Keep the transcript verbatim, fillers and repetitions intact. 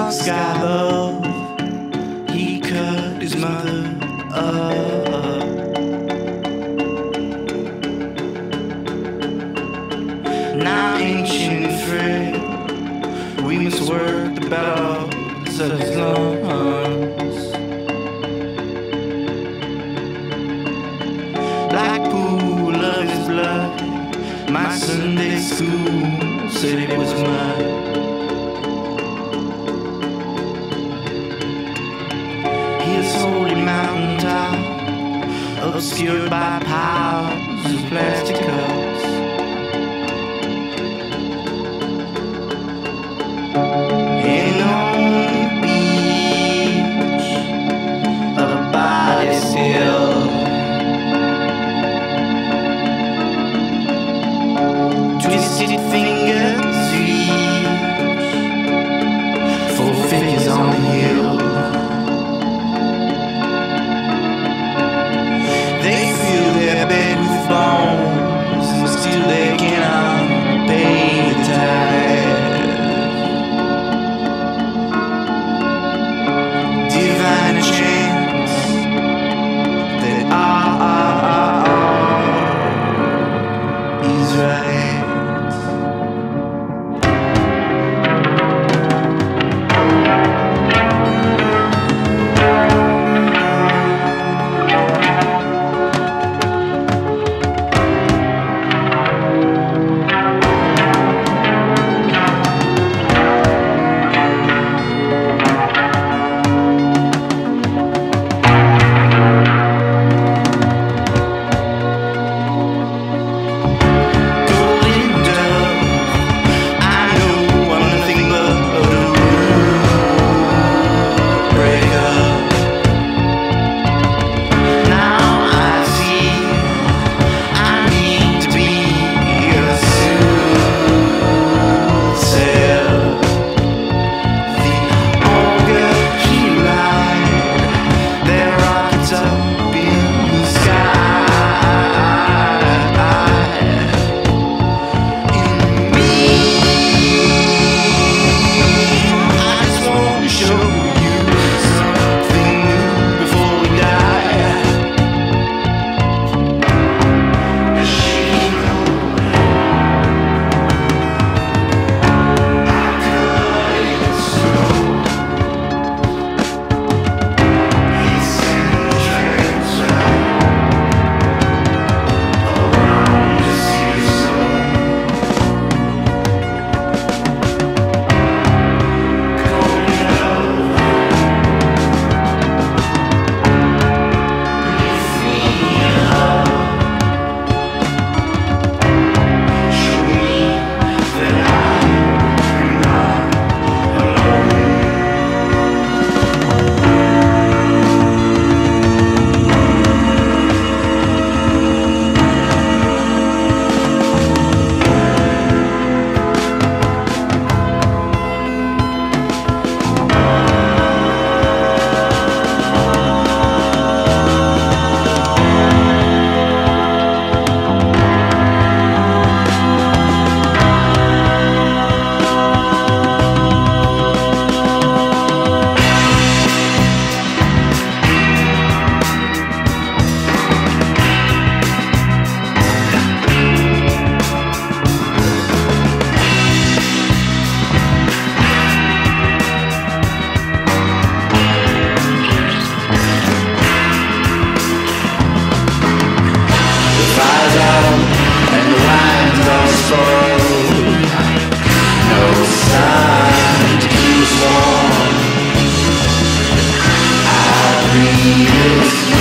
dark sky above, he cut his mother up. Now ancient and frail, we must work the bellows of his lungs. Black pool of his blood, my Sunday school said it was mud. His holy mountaintop, obscured by piles of plastic cups. And on the beach of a body's hill, twisted fingers reach four figures on the hill. They fill their bed with bones, and still they cannot pay the tithe. Divine chance that all, all, all, all is right. Breathe